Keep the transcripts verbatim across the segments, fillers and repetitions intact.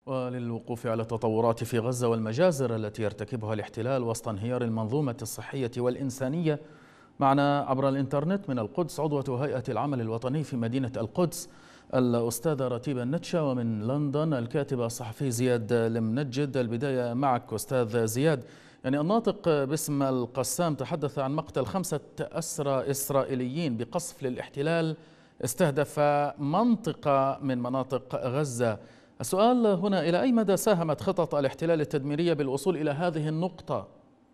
وللوقوف على التطورات في غزة والمجازر التي يرتكبها الاحتلال وسط انهيار المنظومة الصحية والإنسانية، معنا عبر الإنترنت من القدس عضوة هيئة العمل الوطني في مدينة القدس الأستاذة رتيبة النتشا، ومن لندن الكاتب الصحفي زياد المنجد. البداية معك أستاذ زياد. يعني الناطق باسم القسام تحدث عن مقتل خمسة أسرى إسرائيليين بقصف للاحتلال استهدف منطقة من مناطق غزة. السؤال هنا: إلى أي مدى ساهمت خطط الاحتلال التدميرية بالوصول إلى هذه النقطة؟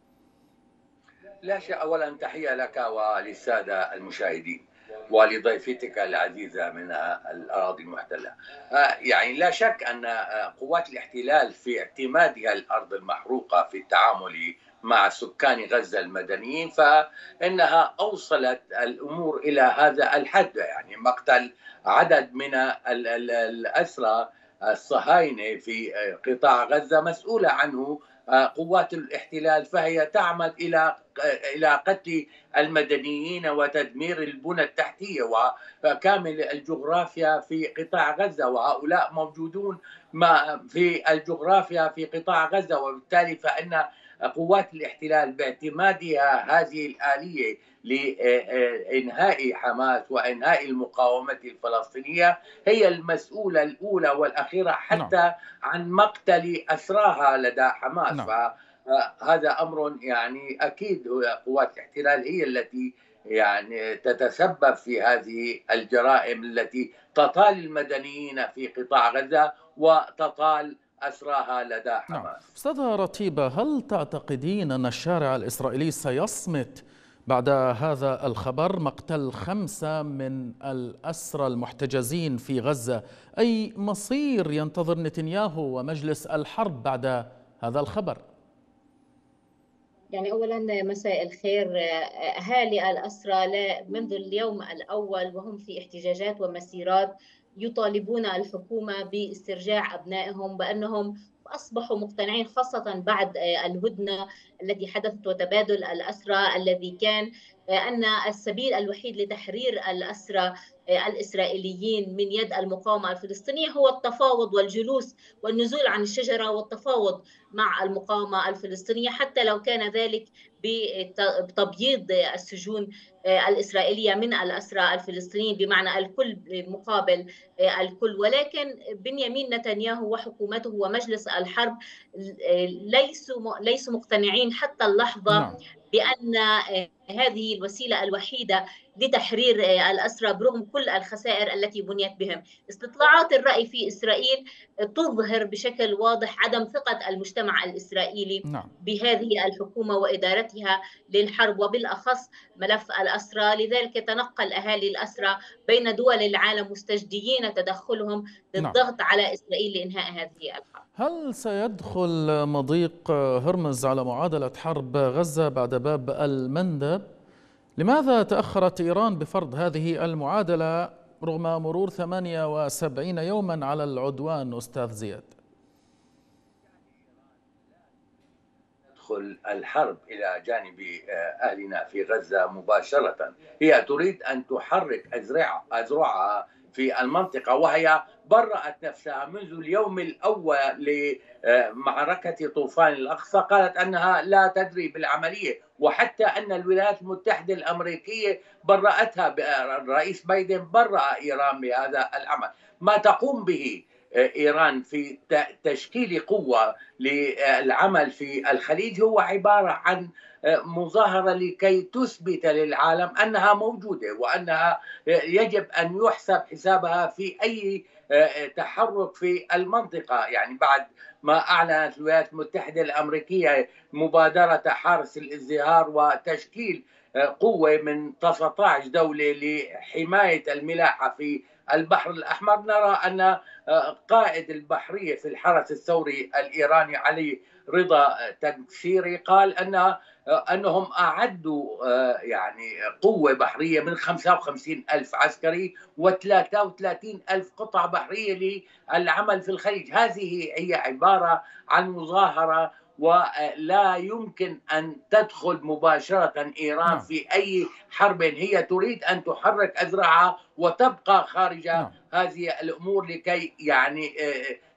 لا شيء. أولا تحية لك وللسادة المشاهدين ولضيفتك العزيزة من الأراضي المحتلة. يعني لا شك أن قوات الاحتلال في اعتمادها الأرض المحروقة في التعامل مع سكان غزة المدنيين فإنها أوصلت الأمور إلى هذا الحد، يعني مقتل عدد من الأسرى الصهاينة في قطاع غزة مسؤولة عنه قوات الاحتلال، فهي تعمد إلى إلى قتل المدنيين وتدمير البنى التحتية وكامل الجغرافيا في قطاع غزة، وهؤلاء موجودون في الجغرافيا في قطاع غزة، وبالتالي فإن قوات الاحتلال باعتمادها هذه الآلية لإنهاء حماس وإنهاء المقاومة الفلسطينية هي المسؤولة الأولى والأخيرة نعم. حتى عن مقتل أسراها لدى حماس. نعم. فهذا أمر يعني أكيد قوات الاحتلال هي التي يعني تتسبب في هذه الجرائم التي تطال المدنيين في قطاع غزة وتطال أسراها لدى نعم. حماس. أستاذة رتيبة، هل تعتقدين أن الشارع الإسرائيلي سيصمت بعد هذا الخبر، مقتل خمسة من الأسرى المحتجزين في غزة؟ أي مصير ينتظر نتنياهو ومجلس الحرب بعد هذا الخبر؟ يعني أولا مساء الخير. أهالي الأسرى منذ اليوم الأول وهم في احتجاجات ومسيرات يطالبون الحكومة باسترجاع أبنائهم، بأنهم أصبحوا مقتنعين خاصة بعد الهدنة التي حدثت وتبادل الأسرى الذي كان أن السبيل الوحيد لتحرير الأسرى الإسرائيليين من يد المقاومة الفلسطينية هو التفاوض والجلوس والنزول عن الشجرة والتفاوض مع المقاومة الفلسطينية، حتى لو كان ذلك بتبييض السجون الإسرائيلية من الأسرى الفلسطينيين، بمعنى الكل مقابل الكل. ولكن بنيامين نتنياهو وحكومته ومجلس الحرب ليسوا ليسوا مقتنعين حتى اللحظة نعم. بأن هذه الوسيلة الوحيدة لتحرير الأسرى برغم كل الخسائر التي بنيت بهم. استطلاعات الرأي في إسرائيل تظهر بشكل واضح عدم ثقة المجتمع الإسرائيلي نعم. بهذه الحكومة وإدارتها للحرب وبالأخص ملف الأسرى. لذلك يتنقل أهالي الأسرى بين دول العالم مستجديين تدخلهم نعم. للضغط على إسرائيل لإنهاء هذه الحرب. هل سيدخل مضيق هرمز على معادلة حرب غزة بعد باب المندب؟ لماذا تأخرت إيران بفرض هذه المعادلة رغم مرور ثمانية وسبعين يوما على العدوان أستاذ زياد؟ تدخل الحرب إلى جانب أهلنا في غزة مباشرة، هي تريد أن تحرك أذرعها في المنطقة، وهي برأت نفسها منذ اليوم الأول لمعركة طوفان الأقصى، قالت أنها لا تدري بالعملية، وحتى أن الولايات المتحدة الأمريكية برأتها، الرئيس بايدن برأ إيران بهذا العمل. ما تقوم به إيران في تشكيل قوة للعمل في الخليج هو عبارة عن مظاهرة لكي تثبت للعالم أنها موجودة وأنها يجب أن يحسب حسابها في أي تحرك في المنطقة. يعني بعد ما أعلنت الولايات المتحدة الأمريكية مبادرة حارس الازدهار وتشكيل قوة من تسعة عشر دولة لحماية الملاحة في البحر الأحمر، نرى أن قائد البحرية في الحرس الثوري الإيراني علي رضا تنكسيري قال أن أنهم أعدوا يعني قوة بحرية من خمسة وخمسين ألف عسكري وثلاثة وثلاثين ألف قطعة بحرية للعمل في الخليج. هذه هي عبارة عن مظاهرة، ولا يمكن أن تدخل مباشرة إيران نعم. في أي حرب. هي تريد أن تحرك أذرعها وتبقى خارج نعم. هذه الأمور لكي يعني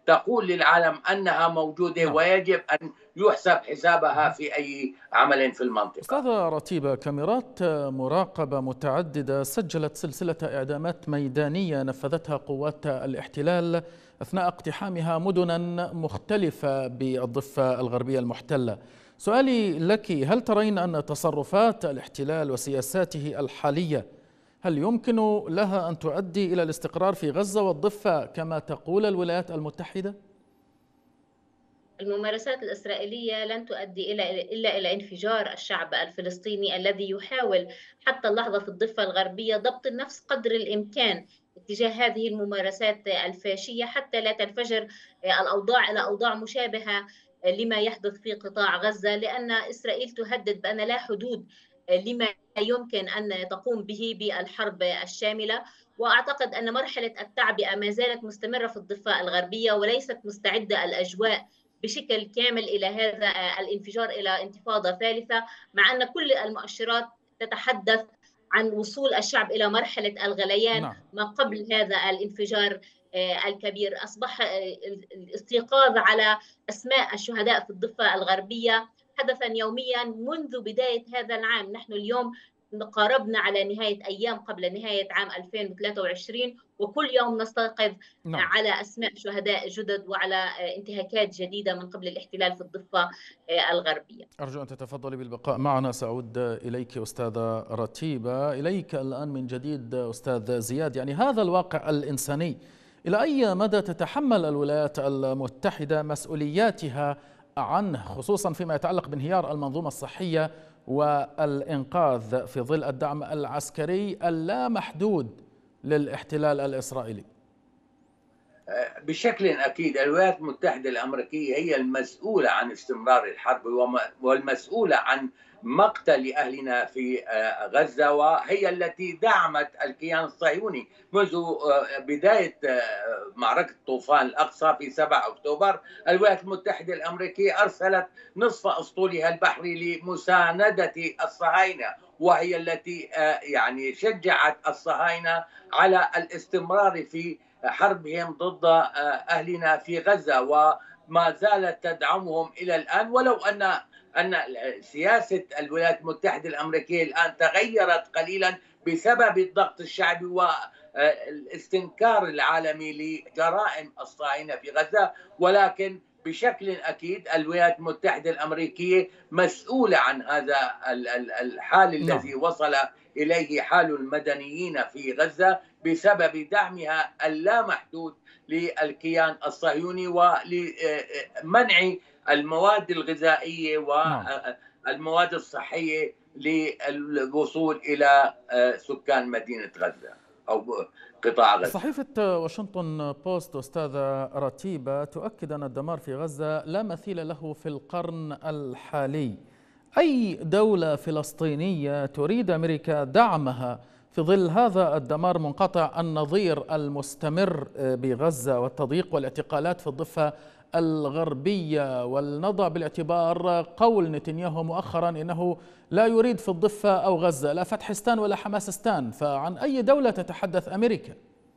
تقول للعالم أنها موجودة نعم. ويجب أن يحسب حسابها في أي عمل في المنطقة. أستاذ رتيبة، كاميرات مراقبة متعددة سجلت سلسلة إعدامات ميدانية نفذتها قوات الاحتلال أثناء اقتحامها مدنا مختلفة بالضفة الغربية المحتلة. سؤالي لك، هل ترين أن تصرفات الاحتلال وسياساته الحالية هل يمكن لها أن تؤدي إلى الاستقرار في غزة والضفة كما تقول الولايات المتحدة؟ الممارسات الإسرائيلية لن تؤدي إلى إلا إلى انفجار الشعب الفلسطيني الذي يحاول حتى اللحظة في الضفة الغربية ضبط النفس قدر الإمكان اتجاه هذه الممارسات الفاشية حتى لا تنفجر الأوضاع إلى أوضاع مشابهة لما يحدث في قطاع غزة، لأن إسرائيل تهدد بأن لا حدود لما يمكن أن تقوم به بالحرب الشاملة. وأعتقد أن مرحلة التعبئة ما زالت مستمرة في الضفة الغربية وليست مستعدة الأجواء بشكل كامل إلى هذا الانفجار إلى انتفاضة ثالثة، مع أن كل المؤشرات تتحدث عن وصول الشعب إلى مرحلة الغليان نعم. ما قبل هذا الانفجار الكبير. أصبح الاستيقاظ على أسماء الشهداء في الضفة الغربية حدثا يوميا منذ بداية هذا العام. نحن اليوم قاربنا على نهاية أيام قبل نهاية عام ألفين وثلاثة وعشرين، وكل يوم نستيقظ نعم. على أسماء شهداء جدد وعلى انتهاكات جديدة من قبل الاحتلال في الضفة الغربية. أرجو أن تتفضلي بالبقاء معنا، سأعود إليك أستاذة رتيبة. إليك الآن من جديد أستاذ زياد، يعني هذا الواقع الإنساني إلى أي مدى تتحمل الولايات المتحدة مسؤولياتها عنه، خصوصا فيما يتعلق بانهيار المنظومة الصحية والإنقاذ في ظل الدعم العسكري اللامحدود للاحتلال الإسرائيلي؟ بشكل أكيد الولايات المتحدة الأمريكية هي المسؤولة عن استمرار الحرب والمسؤولة عن مقتل أهلنا في غزة، وهي التي دعمت الكيان الصهيوني منذ بداية معركة طوفان الأقصى في سبعة أكتوبر. الولايات المتحدة الأمريكية أرسلت نصف أسطولها البحري لمساندة الصهاينة، وهي التي يعني شجعت الصهاينة على الاستمرار في حربهم ضد أهلنا في غزة، وما زالت تدعمهم إلى الآن، ولو أن أن سياسة الولايات المتحدة الأمريكية الآن تغيرت قليلا بسبب الضغط الشعبي والاستنكار العالمي لجرائم الصهاينة في غزة. ولكن بشكل أكيد الولايات المتحدة الأمريكية مسؤولة عن هذا الحال الذي نعم. وصل إليه حال المدنيين في غزة بسبب دعمها اللامحدود للكيان الصهيوني ولمنع المواد الغذائية والمواد الصحية للوصول إلى سكان مدينة غزة أو قطاع غزة. صحيفة واشنطن بوست أستاذة رتيبة تؤكد أن الدمار في غزة لا مثيل له في القرن الحالي. أي دولة فلسطينية تريد أمريكا دعمها في ظل هذا الدمار منقطع النظير المستمر بغزة والتضييق والاعتقالات في الضفة الغربية؟ ولنضع بالاعتبار قول نتنياهو مؤخرا إنه لا يريد في الضفة أو غزة لا فتحستان ولا حماسستان، فعن أي دولة تتحدث أمريكا؟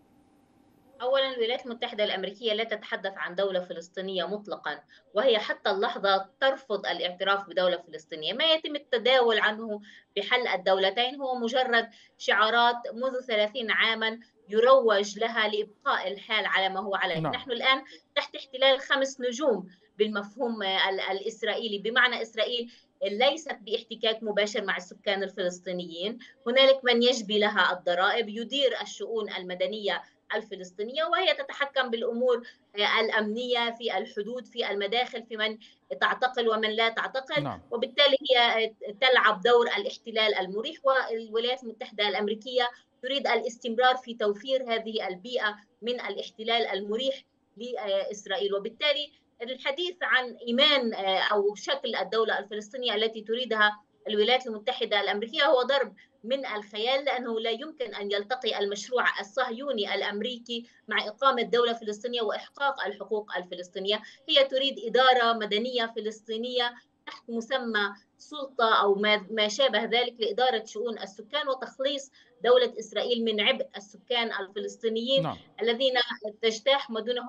أولا الولايات المتحدة الأمريكية لا تتحدث عن دولة فلسطينية مطلقا، وهي حتى اللحظة ترفض الاعتراف بدولة فلسطينية. ما يتم التداول عنه بحل الدولتين هو مجرد شعارات منذ ثلاثين عاما يروج لها لإبقاء الحال على ما هو عليه. نعم. نحن الآن تحت احتلال خمس نجوم بالمفهوم الإسرائيلي، بمعنى إسرائيل ليست باحتكاك مباشر مع السكان الفلسطينيين. هنالك من يجبي لها الضرائب، يدير الشؤون المدنية الفلسطينية، وهي تتحكم بالأمور الأمنية في الحدود، في المداخل، في من تعتقل ومن لا تعتقل. نعم. وبالتالي هي تلعب دور الاحتلال المريح، والولايات المتحدة الأمريكية تريد الاستمرار في توفير هذه البيئة من الاحتلال المريح لإسرائيل. وبالتالي الحديث عن إيمان أو شكل الدولة الفلسطينية التي تريدها الولايات المتحدة الأمريكية هو ضرب من الخيال، لأنه لا يمكن أن يلتقي المشروع الصهيوني الأمريكي مع إقامة دولة فلسطينية وإحقاق الحقوق الفلسطينية. هي تريد إدارة مدنية فلسطينية تحت مسمى سلطة أو ما شابه ذلك لإدارة شؤون السكان وتخليص دولة إسرائيل من عبء السكان الفلسطينيين. نعم. الذين تجتاح مدنهم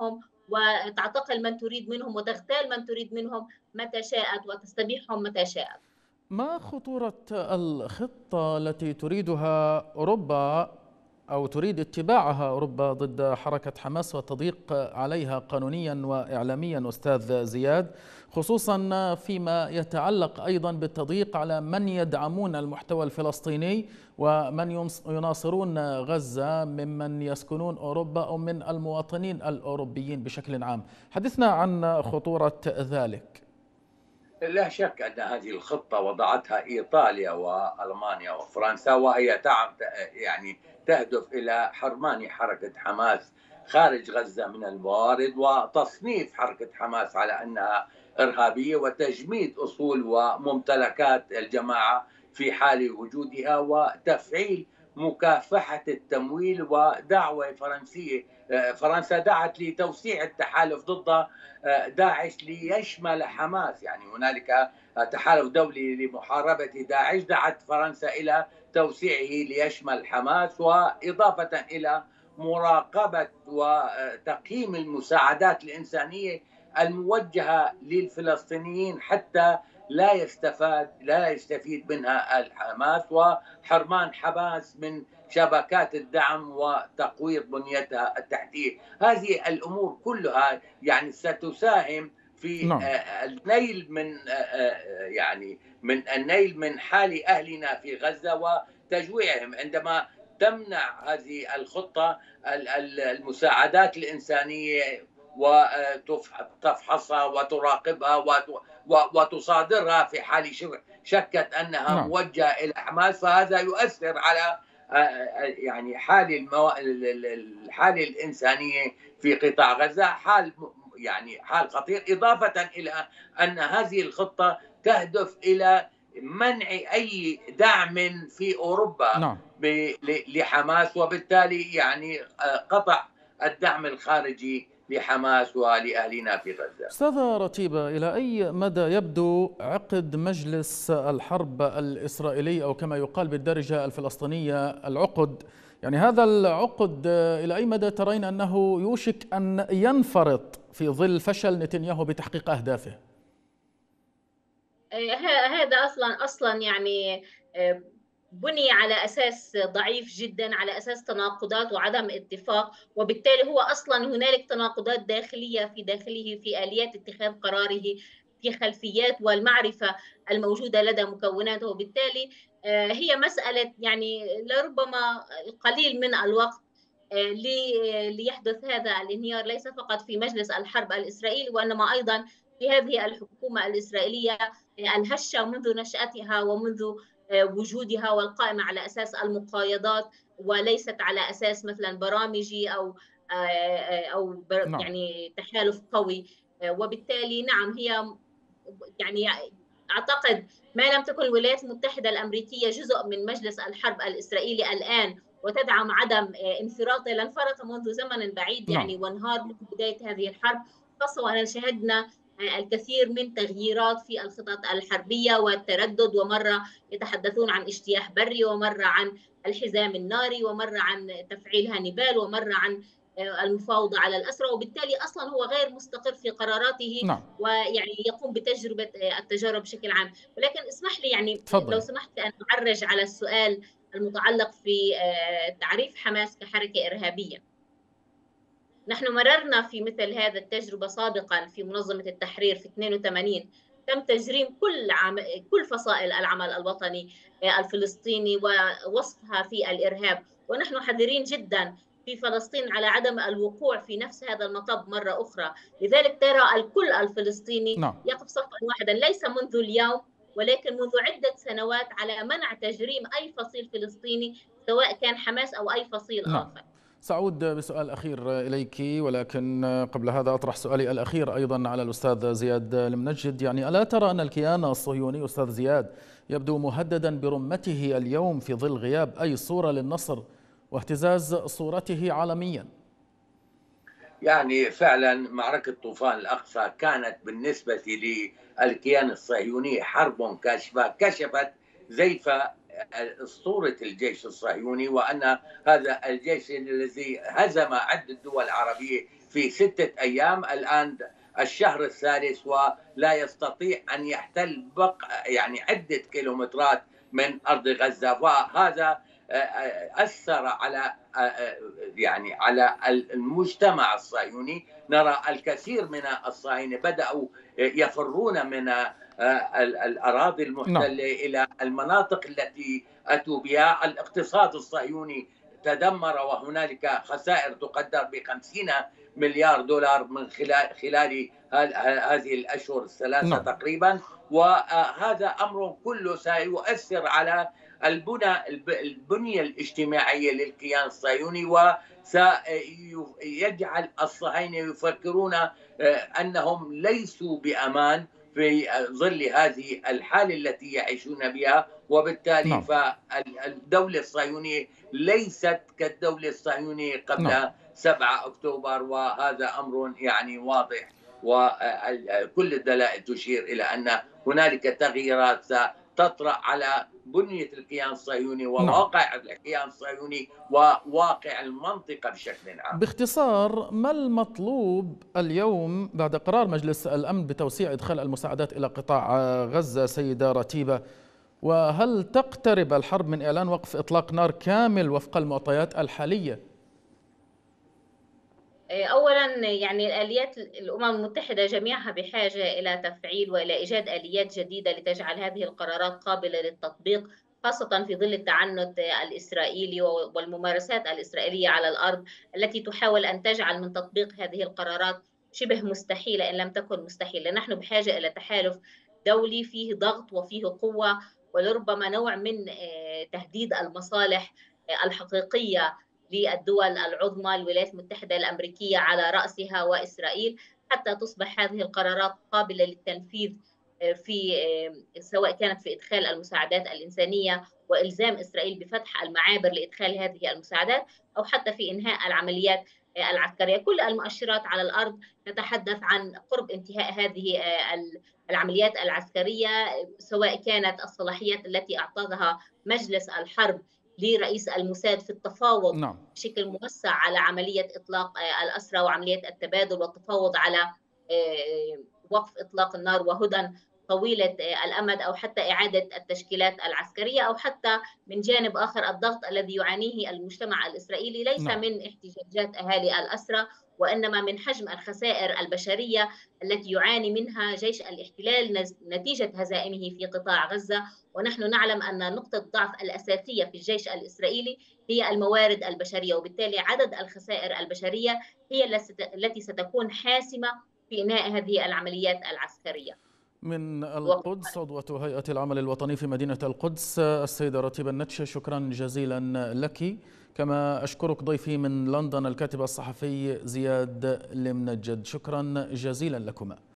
وتعتقل من تريد منهم وتغتال من تريد منهم متى شاءت وتستبيحهم متى شاءت. ما خطورة الخطة التي تريدها أوروبا أو تريد اتباعها أوروبا ضد حركة حماس والتضييق عليها قانونيا وإعلاميا أستاذ زياد، خصوصا فيما يتعلق أيضا بالتضييق على من يدعمون المحتوى الفلسطيني ومن يناصرون غزة ممن يسكنون أوروبا أو من المواطنين الأوروبيين بشكل عام؟ حدثنا عن خطورة ذلك. لا شك أن هذه الخطة وضعتها إيطاليا وألمانيا وفرنسا، وهي تعم يعني تهدف إلى حرمان حركة حماس خارج غزة من الموارد، وتصنيف حركة حماس على أنها إرهابية، وتجميد أصول وممتلكات الجماعة في حال وجودها، وتفعيل مكافحة التمويل ودعوة فرنسية. فرنسا دعت لتوسيع التحالف ضد داعش ليشمل حماس، يعني هنالك تحالف دولي لمحاربة داعش، دعت فرنسا إلى توسيعه ليشمل حماس، وإضافة إلى مراقبة وتقييم المساعدات الإنسانية الموجهة للفلسطينيين حتى لا يستفاد لا يستفيد منها الحماس، وحرمان حماس من شبكات الدعم وتقويض بنيتها التحتية. هذه الأمور كلها يعني ستساهم في نعم. النيل من يعني من النيل من حال أهلنا في غزة وتجويعهم، عندما تمنع هذه الخطة المساعدات الإنسانية وتفحصها وتراقبها وتصادرها في حال شكت أنها نعم. موجهة إلى حماس، فهذا يؤثر على يعني حال المو... الحال الإنسانية في قطاع غزة، حال يعني حال خطير، إضافة إلى أن هذه الخطة تهدف إلى منع أي دعم في أوروبا نعم. ب... لحماس، وبالتالي يعني قطع الدعم الخارجي لحماس ولأهلنا في غزة. أستاذة رتيبة، إلى أي مدى يبدو عقد مجلس الحرب الإسرائيلي أو كما يقال بالدارجة الفلسطينية العقد، يعني هذا العقد إلى أي مدى ترين أنه يوشك أن ينفرط في ظل فشل نتنياهو بتحقيق أهدافه؟ هذا أصلا أصلا يعني بني على أساس ضعيف جدا، على أساس تناقضات وعدم اتفاق، وبالتالي هو أصلا هنالك تناقضات داخلية في داخله في آليات اتخاذ قراره، في خلفيات والمعرفة الموجودة لدى مكوناته، وبالتالي هي مسألة يعني لربما قليل من الوقت ليحدث هذا الانهيار، ليس فقط في مجلس الحرب الإسرائيلي وإنما أيضا في هذه الحكومة الإسرائيلية الهشة منذ نشأتها ومنذ وجودها، والقائمة على أساس المقايضات وليست على أساس مثلا برامجي أو أو يعني تحالف قوي. وبالتالي نعم هي يعني أعتقد ما لم تكن الولايات المتحدة الأمريكية جزء من مجلس الحرب الإسرائيلي الآن وتدعم عدم انفراطه، لانفرط منذ زمن بعيد يعني وانهار منذ بداية هذه الحرب، خاصة وأن شهدنا الكثير من تغييرات في الخطط الحربية والتردد، ومرة يتحدثون عن اجتياح بري، ومرة عن الحزام الناري، ومرة عن تفعيل هانيبال، ومرة عن المفاوضة على الأسرى، وبالتالي أصلا هو غير مستقر في قراراته نعم. ويعني يقوم بتجربة التجارب بشكل عام. ولكن اسمح لي يعني تفضل. لو سمحت أن أعرج على السؤال المتعلق في تعريف حماس كحركة إرهابية. نحن مررنا في مثل هذا التجربة سابقا في منظمة التحرير في اثنين وثمانين، تم تجريم كل عم... كل فصائل العمل الوطني الفلسطيني ووصفها في الإرهاب، ونحن حذرين جدا في فلسطين على عدم الوقوع في نفس هذا المطب مرة أخرى. لذلك ترى الكل الفلسطيني نعم. يقف صفا واحدا، ليس منذ اليوم ولكن منذ عدة سنوات، على منع تجريم أي فصيل فلسطيني سواء كان حماس أو أي فصيل نعم. آخر. سأعود بسؤال أخير إليك، ولكن قبل هذا أطرح سؤالي الأخير أيضا على الأستاذ زياد المنجد. يعني ألا ترى أن الكيان الصهيوني أستاذ زياد يبدو مهددا برمته اليوم في ظل غياب أي صورة للنصر واهتزاز صورته عالميا؟ يعني فعلا معركة طوفان الأقصى كانت بالنسبة للكيان الصهيوني حرب كاشفة، كشفت زيف أسطورة الجيش الصهيوني، وأن هذا الجيش الذي هزم عدة دول عربية في ستة أيام، الآن الشهر الثالث ولا يستطيع أن يحتل بق يعني عدة كيلومترات من أرض غزة. وهذا أثر على يعني على المجتمع الصهيوني. نرى الكثير من الصهاينة بدأوا يفرون من الأراضي المحتلة إلى المناطق التي أتوا بها. الاقتصاد الصهيوني تدمر وهنالك خسائر تقدر بخمسين مليار دولار من خلال خلال هذه الأشهر الثلاثة نعم. تقريبا. وهذا أمر كله سيؤثر على البنى البنية الاجتماعية للكيان الصهيوني، وسيجعل الصهاينة يفكرون أنهم ليسوا بأمان في ظل هذه الحالة التي يعيشون بها. وبالتالي نعم. فالدولة الصهيونية ليست كالدولة الصهيونية قبل نعم. سبعة أكتوبر، وهذا أمر يعني واضح، وكل الدلائل تشير إلى أن هنالك تغييرات ستطرأ على بنية الكيان الصهيوني وواقع نعم. الكيان الصهيوني وواقع المنطقة بشكل عام. باختصار، ما المطلوب اليوم بعد قرار مجلس الأمن بتوسيع إدخال المساعدات إلى قطاع غزة سيدة رتيبة؟ وهل تقترب الحرب من إعلان وقف إطلاق نار كامل وفق المعطيات الحالية؟ أولا يعني آليات الأمم المتحدة جميعها بحاجة إلى تفعيل وإلى إيجاد آليات جديدة لتجعل هذه القرارات قابلة للتطبيق، خاصة في ظل التعنت الإسرائيلي والممارسات الإسرائيلية على الأرض التي تحاول أن تجعل من تطبيق هذه القرارات شبه مستحيلة إن لم تكن مستحيلة. نحن بحاجة إلى تحالف دولي فيه ضغط وفيه قوة ولربما نوع من تهديد المصالح الحقيقية للدول العظمى، الولايات المتحدة الأمريكية على رأسها وإسرائيل، حتى تصبح هذه القرارات قابلة للتنفيذ، في سواء كانت في إدخال المساعدات الإنسانية وإلزام إسرائيل بفتح المعابر لإدخال هذه المساعدات، أو حتى في إنهاء العمليات العسكرية. كل المؤشرات على الأرض تتحدث عن قرب انتهاء هذه العمليات العسكرية، سواء كانت الصلاحيات التي أعطاها مجلس الحرب لرئيس الموساد في التفاوض نعم. بشكل موسع على عملية إطلاق الأسرى وعملية التبادل والتفاوض على وقف إطلاق النار وهدن طويلة الأمد، أو حتى إعادة التشكيلات العسكرية، أو حتى من جانب آخر الضغط الذي يعانيه المجتمع الإسرائيلي ليس نعم. من احتجاجات أهالي الأسرى، وإنما من حجم الخسائر البشرية التي يعاني منها جيش الاحتلال نتيجة هزائمه في قطاع غزة. ونحن نعلم أن نقطة الضعف الأساسية في الجيش الإسرائيلي هي الموارد البشرية، وبالتالي عدد الخسائر البشرية هي التي ستكون حاسمة في إنهاء هذه العمليات العسكرية. من القدس عضوة هيئة العمل الوطني في مدينة القدس السيدة رتيبة النتشة، شكرا جزيلا لك. كما أشكرك ضيفي من لندن الكاتب الصحفي زياد المنجد، شكرا جزيلا لكما.